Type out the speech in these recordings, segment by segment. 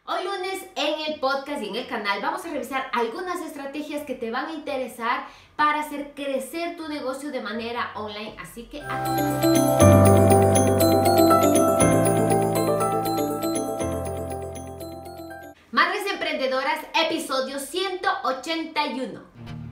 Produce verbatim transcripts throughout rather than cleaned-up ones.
Hoy lunes en el podcast y en el canal vamos a revisar algunas estrategias que te van a interesar para hacer crecer tu negocio de manera online, así que Madres Emprendedoras, episodio ciento ochenta y uno.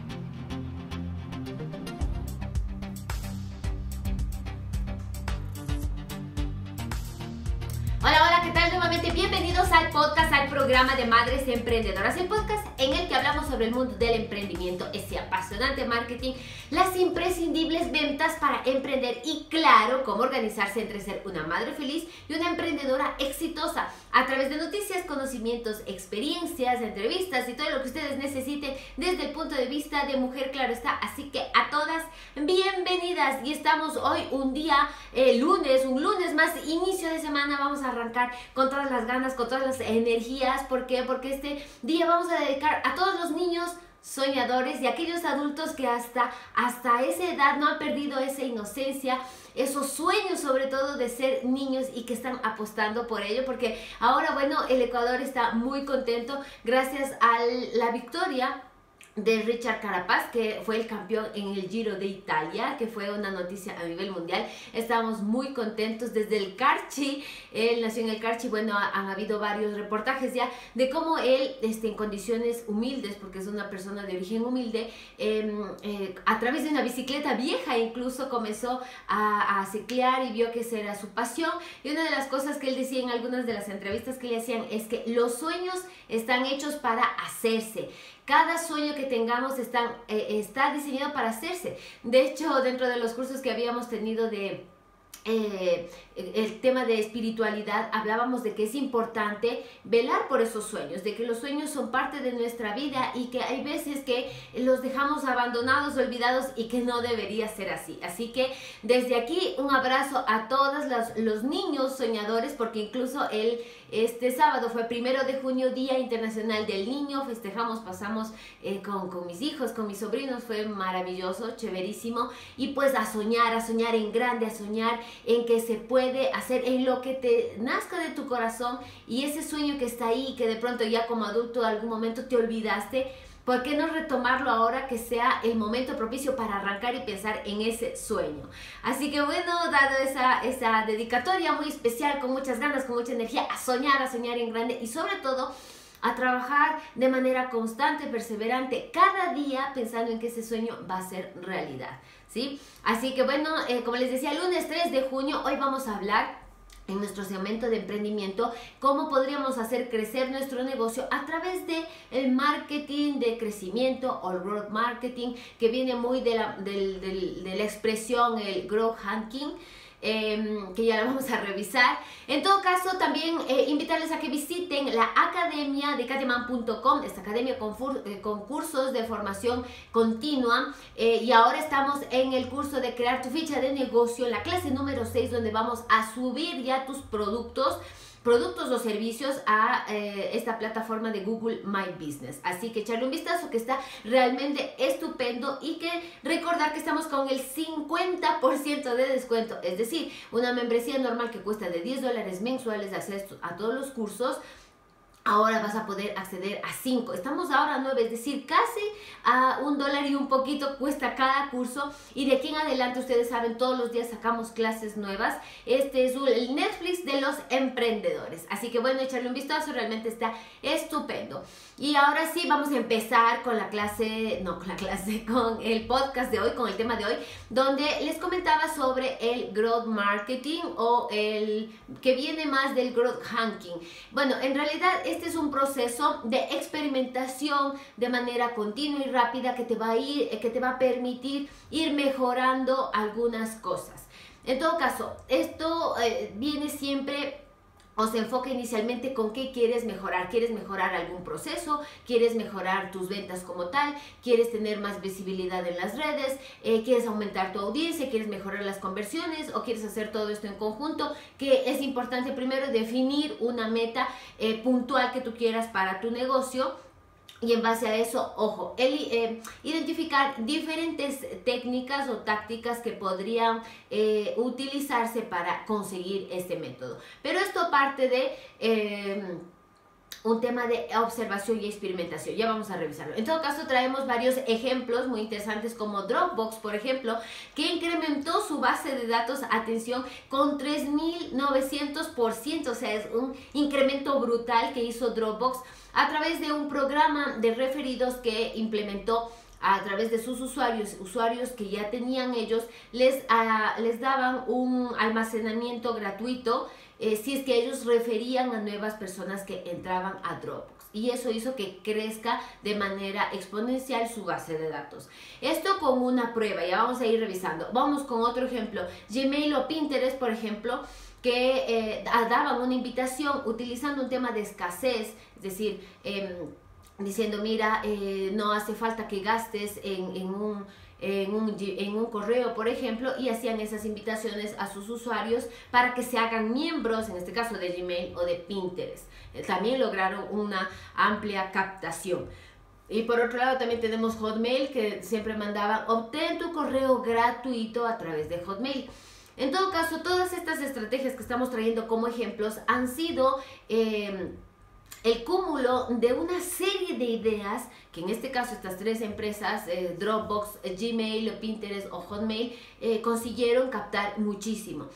Hola, hola, ¿qué tal? Nuevamente bienvenidos al podcast, al programa de Madres Emprendedoras, el podcast en el que hablamos sobre el mundo del emprendimiento, ese apasionante marketing, las imprescindibles ventas para emprender y claro, cómo organizarse entre ser una madre feliz y una emprendedora exitosa a través de noticias, conocimientos, experiencias, entrevistas y todo lo que ustedes necesiten desde el punto de vista de mujer, claro está. Así que a todas, bienvenidas. Y estamos hoy un día, eh, lunes, un lunes más, inicio de semana. Vamos a arrancar con todas las ganas, con todas las energías. ¿Por qué? Porque este día vamos a dedicar a todos los niños soñadores y aquellos adultos que hasta, hasta esa edad no han perdido esa inocencia, esos sueños sobre todo de ser niños y que están apostando por ello, porque ahora, bueno, el Ecuador está muy contento gracias a la victoria de Richard Carapaz, que fue el campeón en el Giro de Italia, que fue una noticia a nivel mundial. Estamos muy contentos desde el Carchi. Él nació en el Carchi. Bueno, ha, han habido varios reportajes ya de cómo él, este, en condiciones humildes, porque es una persona de origen humilde, eh, eh, a través de una bicicleta vieja incluso comenzó a, a ciclear y vio que esa era su pasión. Y una de las cosas que él decía en algunas de las entrevistas que le hacían es que los sueños están hechos para hacerse. Cada sueño que tengamos están, eh, está diseñado para hacerse. De hecho, dentro de los cursos que habíamos tenido de eh, el tema de espiritualidad, hablábamos de que es importante velar por esos sueños, de que los sueños son parte de nuestra vida y que hay veces que los dejamos abandonados, olvidados y que no debería ser así. Así que desde aquí un abrazo a todos los, los niños soñadores, porque incluso el Este sábado fue primero de junio, Día Internacional del Niño. Festejamos, pasamos eh, con, con mis hijos, con mis sobrinos. Fue maravilloso, chéverísimo. Y pues a soñar, a soñar en grande, a soñar en que se puede hacer en lo que te nazca de tu corazón. Y ese sueño que está ahí, que de pronto ya como adulto en algún momento te olvidaste, ¿por qué no retomarlo ahora que sea el momento propicio para arrancar y pensar en ese sueño? Así que bueno, dado esa, esa dedicatoria muy especial, con muchas ganas, con mucha energía, a soñar, a soñar en grande y sobre todo a trabajar de manera constante, perseverante, cada día pensando en que ese sueño va a ser realidad, ¿sí? Así que bueno, eh, como les decía, lunes tres de junio, hoy vamos a hablar en nuestro segmento de emprendimiento, cómo podríamos hacer crecer nuestro negocio a través de el marketing de crecimiento o el growth marketing, que viene muy de la, de, de, de la expresión el growth hacking, eh, que ya la vamos a revisar. En todo caso, también eh, invitarles a que visiten la academia de kateman punto com, esta academia con, eh, con cursos de formación continua, eh, y ahora estamos en el curso de crear tu ficha de negocio, la clase número seis, donde vamos a subir ya tus productos productos o servicios a eh, esta plataforma de Google My Business. Así que echarle un vistazo, que está realmente estupendo, y que recordar que estamos con el cincuenta por ciento de descuento, es decir, una membresía normal que cuesta de diez dólares mensuales de acceso a todos los cursos. Ahora vas a poder acceder a cinco. Estamos ahora a nueve, es decir, casi a un dólar y un poquito cuesta cada curso. Y de aquí en adelante, ustedes saben, todos los días sacamos clases nuevas. Este es el Netflix de los emprendedores. Así que bueno, echarle un vistazo, realmente está estupendo. Y ahora sí, vamos a empezar con la clase, no con la clase, con el podcast de hoy, con el tema de hoy, donde les comentaba sobre el growth marketing o el que viene más del growth hacking. Bueno, en realidad este es un proceso de experimentación de manera continua y rápida que te va a ir, que te va a permitir ir mejorando algunas cosas. En todo caso, esto eh, viene siempre o se enfoca inicialmente con qué quieres mejorar. ¿Quieres mejorar algún proceso? ¿Quieres mejorar tus ventas como tal? ¿Quieres tener más visibilidad en las redes? Eh, ¿Quieres aumentar tu audiencia? ¿Quieres mejorar las conversiones? ¿O quieres hacer todo esto en conjunto? Que es importante primero definir una meta eh, puntual que tú quieras para tu negocio. Y en base a eso, ojo, el, eh, identificar diferentes técnicas o tácticas que podrían eh, utilizarse para conseguir este método. Pero esto parte de... Eh, un tema de observación y experimentación. Ya vamos a revisarlo. En todo caso, traemos varios ejemplos muy interesantes como Dropbox, por ejemplo, que incrementó su base de datos, atención, con tres mil novecientos por ciento. O sea, es un incremento brutal que hizo Dropbox a través de un programa de referidos que implementó a través de sus usuarios, usuarios que ya tenían ellos, les, uh, les daban un almacenamiento gratuito eh, si es que ellos referían a nuevas personas que entraban a Dropbox. Y eso hizo que crezca de manera exponencial su base de datos. Esto con una prueba, ya vamos a ir revisando. Vamos con otro ejemplo, Gmail o Pinterest, por ejemplo, que eh, daban una invitación utilizando un tema de escasez, es decir, eh, diciendo, mira, eh, no hace falta que gastes en, en, un, en, un, en un correo, por ejemplo, y hacían esas invitaciones a sus usuarios para que se hagan miembros, en este caso de Gmail o de Pinterest. Eh, también lograron una amplia captación. Y por otro lado también tenemos Hotmail, que siempre mandaban, obtén tu correo gratuito a través de Hotmail. En todo caso, todas estas estrategias que estamos trayendo como ejemplos han sido Eh, el cúmulo de una serie de ideas que en este caso estas tres empresas, eh, Dropbox, eh, Gmail, Pinterest o Hotmail, eh, consiguieron captar muchísimo.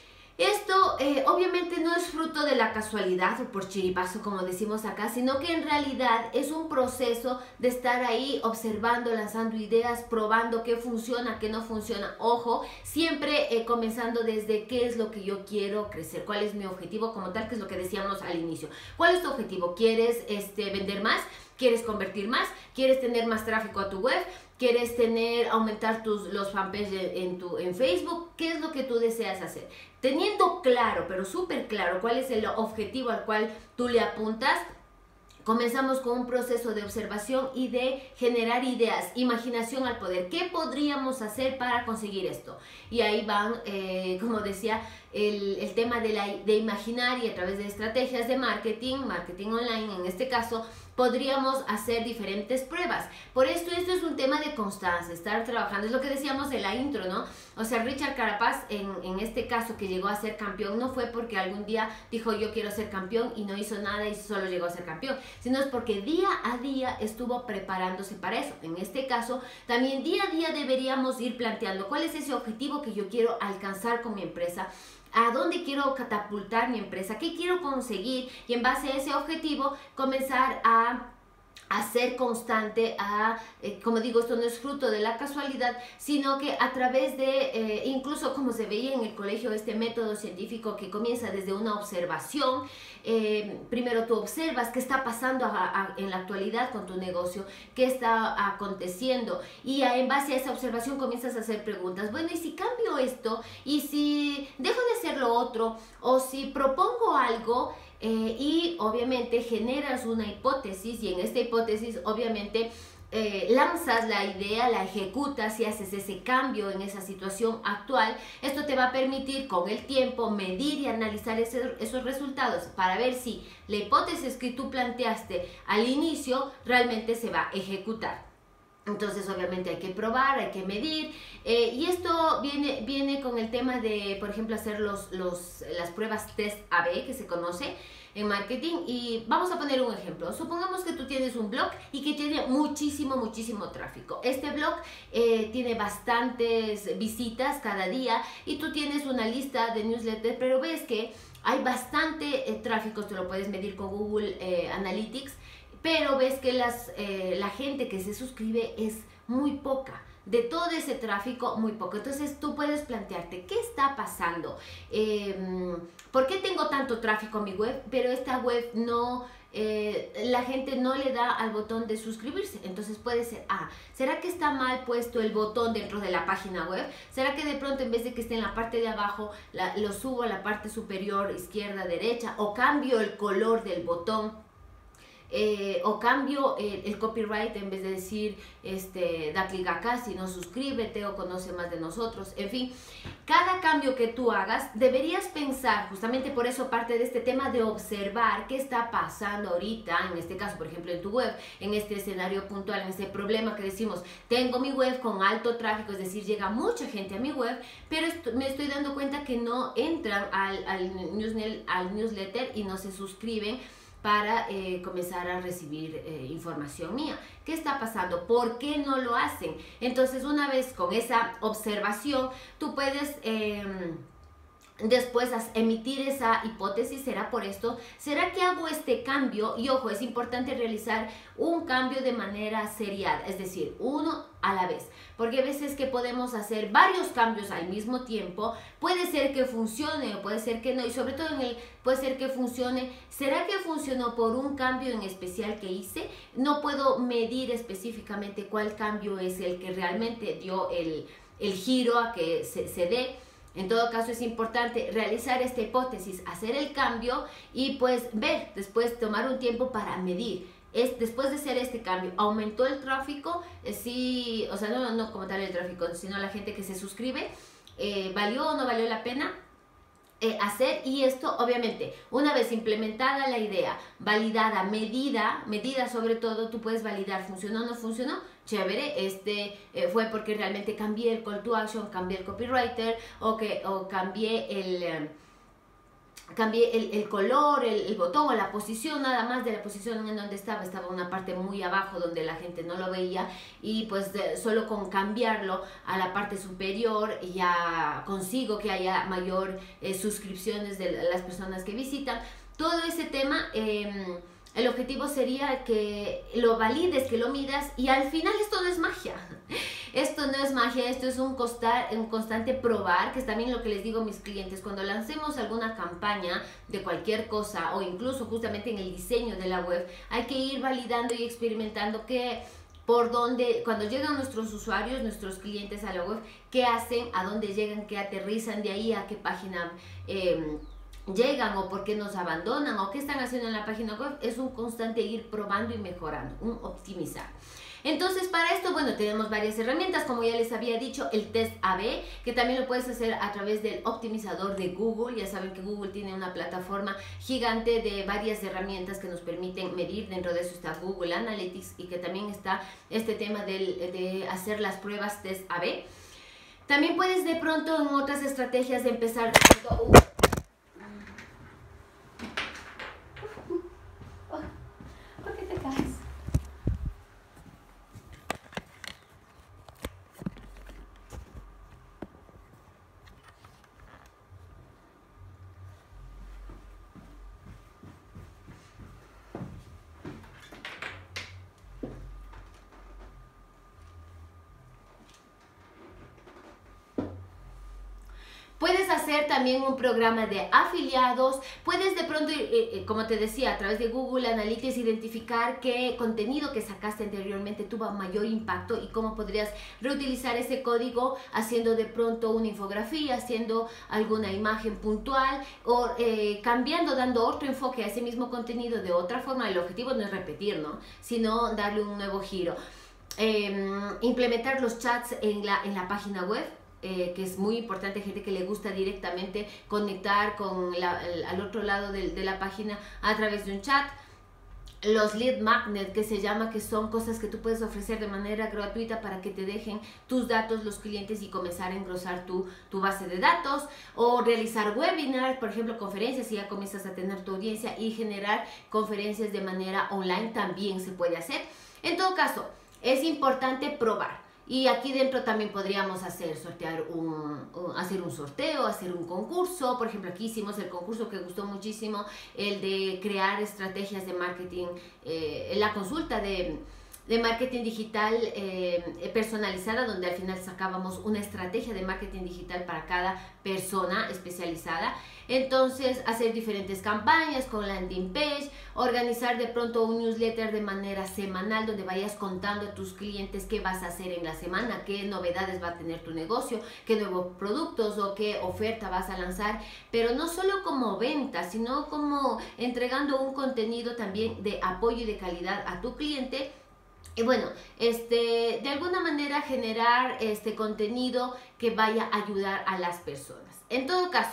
Esto eh, obviamente no es fruto de la casualidad o por chiripazo, como decimos acá, sino que en realidad es un proceso de estar ahí observando, lanzando ideas, probando qué funciona, qué no funciona. Ojo, siempre eh, comenzando desde qué es lo que yo quiero crecer, cuál es mi objetivo como tal, que es lo que decíamos al inicio. ¿Cuál es tu objetivo? ¿Quieres este, vender más? ¿Quieres convertir más? ¿Quieres tener más tráfico a tu web? ¿Quieres tener, aumentar tus, los fanpages en, tu, en Facebook? ¿Qué es lo que tú deseas hacer? Teniendo claro, pero súper claro, cuál es el objetivo al cual tú le apuntas, comenzamos con un proceso de observación y de generar ideas, imaginación al poder. ¿Qué podríamos hacer para conseguir esto? Y ahí van, eh, como decía, el, el tema de, la, de imaginar, y a través de estrategias de marketing, marketing online en este caso, podríamos hacer diferentes pruebas. Por esto, esto es un tema de constancia, estar trabajando. Es lo que decíamos en la intro, ¿no? O sea, Richard Carapaz, en, en este caso, que llegó a ser campeón, no fue porque algún día dijo yo quiero ser campeón y no hizo nada y solo llegó a ser campeón, sino es porque día a día estuvo preparándose para eso. En este caso, también día a día deberíamos ir planteando cuál es ese objetivo que yo quiero alcanzar con mi empresa, a dónde quiero catapultar mi empresa, qué quiero conseguir, y en base a ese objetivo comenzar a a ser constante, a, eh, como digo, esto no es fruto de la casualidad, sino que a través de, eh, incluso como se veía en el colegio, este método científico que comienza desde una observación. Eh, primero tú observas qué está pasando a, a, en la actualidad con tu negocio, qué está aconteciendo, y a, en base a esa observación comienzas a hacer preguntas. Bueno, ¿y si cambio esto? ¿Y si dejo de hacer lo otro? ¿O si propongo algo? Eh, y obviamente generas una hipótesis, y en esta hipótesis obviamente eh, lanzas la idea, la ejecutas y haces ese cambio en esa situación actual. Esto te va a permitir con el tiempo medir y analizar ese, esos resultados para ver si la hipótesis que tú planteaste al inicio realmente se va a ejecutar. Entonces obviamente hay que probar, hay que medir, eh, y esto viene, viene con el tema de, por ejemplo, hacer los, los, las pruebas test A B que se conoce en marketing. Y vamos a poner un ejemplo. Supongamos que tú tienes un blog y que tiene muchísimo, muchísimo tráfico. Este blog eh, tiene bastantes visitas cada día y tú tienes una lista de newsletters, pero ves que hay bastante eh, tráfico. Tú lo puedes medir con Google eh, Analytics, pero ves que las, eh, la gente que se suscribe es muy poca. De todo ese tráfico, muy poco. Entonces tú puedes plantearte, ¿qué está pasando? Eh, ¿Por qué tengo tanto tráfico a mi web, pero esta web no, eh, la gente no le da al botón de suscribirse? Entonces puede ser, ah, ¿será que está mal puesto el botón dentro de la página web? ¿Será que de pronto en vez de que esté en la parte de abajo, la, lo subo a la parte superior, izquierda, derecha? ¿O cambio el color del botón? Eh, o cambio el, el copyright, en vez de decir este, da clic acá, sino suscríbete o conoce más de nosotros. En fin, cada cambio que tú hagas deberías pensar, justamente por eso parte de este tema de observar qué está pasando ahorita, en este caso por ejemplo en tu web, en este escenario puntual, en este problema que decimos, tengo mi web con alto tráfico, es decir, llega mucha gente a mi web, pero esto, me estoy dando cuenta que no entran al, al, newsletter, al newsletter y no se suscriben. para eh, comenzar a recibir eh, información mía. ¿Qué está pasando? ¿Por qué no lo hacen? Entonces, una vez con esa observación, tú puedes eh, después emitir esa hipótesis. ¿Será por esto? ¿Será que hago este cambio? Y ojo, es importante realizar un cambio de manera seriada, es decir, uno a la vez, porque hay veces que podemos hacer varios cambios al mismo tiempo. Puede ser que funcione o puede ser que no, y sobre todo en el puede ser que funcione. ¿Será que funcionó por un cambio en especial que hice? No puedo medir específicamente cuál cambio es el que realmente dio el, el giro a que se, se dé. En todo caso, es importante realizar esta hipótesis, hacer el cambio y pues ver, después tomar un tiempo para medir. Es, después de hacer este cambio, ¿aumentó el tráfico? Eh, sí, o sea, no, no como tal el tráfico, sino la gente que se suscribe. Eh, ¿Valió o no valió la pena eh, hacer? Y esto, obviamente, una vez implementada la idea, validada, medida, medida sobre todo, tú puedes validar, ¿funcionó o no funcionó? Chévere, este eh, fue porque realmente cambié el call to action, cambié el copywriter o, que, o cambié el... Eh, cambié el, el color, el, el botón o la posición, nada más de la posición en donde estaba, estaba una parte muy abajo donde la gente no lo veía, y pues de, solo con cambiarlo a la parte superior ya consigo que haya mayor eh, suscripciones de las personas que visitan. Todo ese tema, eh, el objetivo sería que lo valides, que lo midas, y al final esto no es magia. Esto no es magia, esto es un, costar, un constante probar, que es también lo que les digo a mis clientes. Cuando lancemos alguna campaña de cualquier cosa, o incluso justamente en el diseño de la web, hay que ir validando y experimentando que por dónde, cuando llegan nuestros usuarios, nuestros clientes a la web, qué hacen, a dónde llegan, qué aterrizan, de ahí a qué página eh, llegan, o por qué nos abandonan, o qué están haciendo en la página web. Es un constante ir probando y mejorando, un optimizar. Entonces, para esto, bueno, tenemos varias herramientas, como ya les había dicho, el test A B, que también lo puedes hacer a través del optimizador de Google. Ya saben que Google tiene una plataforma gigante de varias herramientas que nos permiten medir. Dentro de eso está Google Analytics, y que también está este tema del, de hacer las pruebas test A B. También puedes de pronto en otras estrategias de empezar... Uh, ¿Por qué te caes? Puedes hacer también un programa de afiliados. Puedes de pronto, eh, eh, como te decía, a través de Google Analytics, identificar qué contenido que sacaste anteriormente tuvo mayor impacto y cómo podrías reutilizar ese código haciendo de pronto una infografía, haciendo alguna imagen puntual, o eh, cambiando, dando otro enfoque a ese mismo contenido de otra forma. El objetivo no es repetir, ¿no?, sino darle un nuevo giro. Eh, implementar los chats en la, en la página web. Eh, que es muy importante, gente que le gusta directamente conectar con la, el, al otro lado de, de la página a través de un chat. Los lead magnet, que se llama, que son cosas que tú puedes ofrecer de manera gratuita para que te dejen tus datos los clientes y comenzar a engrosar tu, tu base de datos. O realizar webinars, por ejemplo, conferencias, si ya comienzas a tener tu audiencia, y generar conferencias de manera online también se puede hacer. En todo caso, es importante probar. Y aquí dentro también podríamos hacer, sortear un, un, hacer un sorteo, hacer un concurso. Por ejemplo, aquí hicimos el concurso que gustó muchísimo, el de crear estrategias de marketing, eh, la consulta de, de marketing digital eh, personalizada, donde al final sacábamos una estrategia de marketing digital para cada persona especializada. Entonces, hacer diferentes campañas con landing page, organizar de pronto un newsletter de manera semanal donde vayas contando a tus clientes qué vas a hacer en la semana, qué novedades va a tener tu negocio, qué nuevos productos o qué oferta vas a lanzar, pero no solo como venta, sino como entregando un contenido también de apoyo y de calidad a tu cliente. Y bueno, este, de alguna manera generar este contenido que vaya a ayudar a las personas. En todo caso,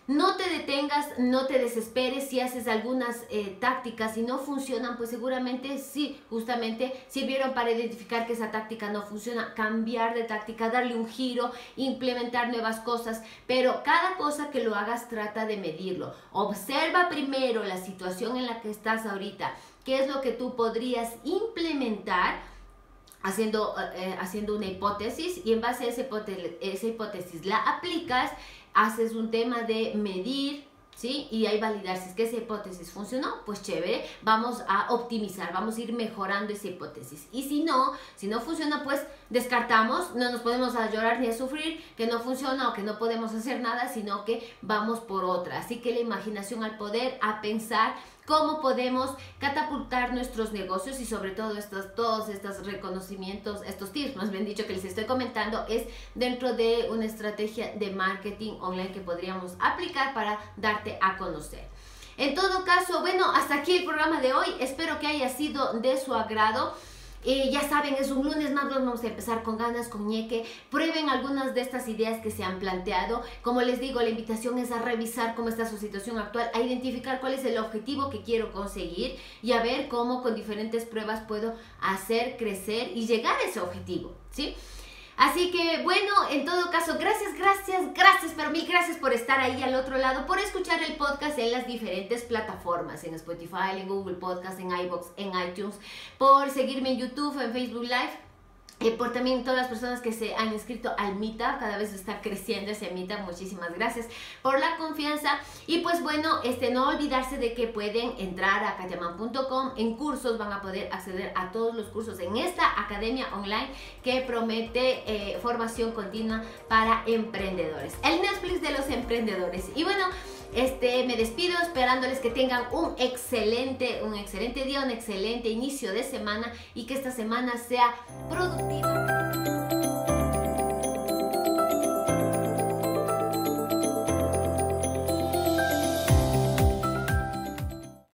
no te detengas, no te desesperes si haces algunas eh, tácticas y no funcionan, pues seguramente sí, justamente sirvieron para identificar que esa táctica no funciona, cambiar de táctica, darle un giro, implementar nuevas cosas, pero cada cosa que lo hagas trata de medirlo. Observa primero la situación en la que estás ahorita, qué es lo que tú podrías implementar haciendo, eh, haciendo una hipótesis, y en base a esa hipótesis, esa hipótesis la aplicas. Haces un tema de medir, ¿sí? Y ahí validar si es que esa hipótesis funcionó, pues chévere, vamos a optimizar, vamos a ir mejorando esa hipótesis. Y si no, si no funciona, pues descartamos, no nos podemos a llorar ni a sufrir que no funciona o que no podemos hacer nada, sino que vamos por otra. Así que la imaginación al poder, a pensar cómo podemos catapultar nuestros negocios, y sobre todo estos, todos estos reconocimientos, estos tips, más bien dicho, que les estoy comentando, es dentro de una estrategia de marketing online que podríamos aplicar para darte a conocer. En todo caso, bueno, hasta aquí el programa de hoy. Espero que haya sido de su agrado. Eh, ya saben, es un lunes más, vamos a empezar con ganas, con ñeque. Prueben algunas de estas ideas que se han planteado. Como les digo, la invitación es a revisar cómo está su situación actual, a identificar cuál es el objetivo que quiero conseguir y a ver cómo con diferentes pruebas puedo hacer crecer y llegar a ese objetivo, ¿sí? Así que bueno, en todo caso, gracias, gracias, gracias, pero mil gracias por estar ahí al otro lado, por escuchar el podcast en las diferentes plataformas, en Spotify, en Google Podcast, en iVoox, en iTunes, por seguirme en YouTube, en Facebook Live. Eh, por también todas las personas que se han inscrito al Meetup, cada vez está creciendo ese Meetup, muchísimas gracias por la confianza. Y pues bueno, este, no olvidarse de que pueden entrar a katiaman punto com, en cursos van a poder acceder a todos los cursos en esta academia online que promete eh, formación continua para emprendedores, el Netflix de los emprendedores. Y bueno, Este, me despido esperándoles que tengan un excelente, un excelente día, un excelente inicio de semana y que esta semana sea productiva.